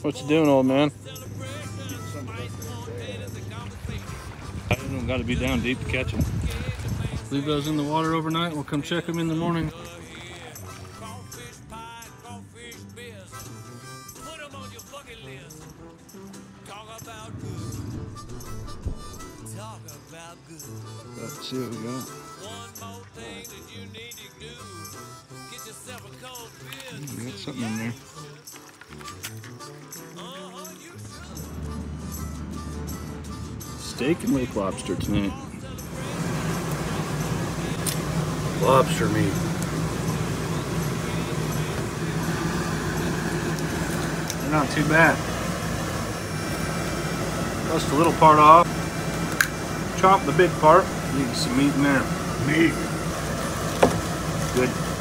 What you doing, old man? I don't got to be down deep to catch them. Leave those in the water overnight. We'll come check them in the morning. Let's see what we got. We got something in there. Steak and lake lobster tonight. Lobster meat. They're not too bad. Bust a little part off. Chop the big part. Leave some meat in there. Meat. Good.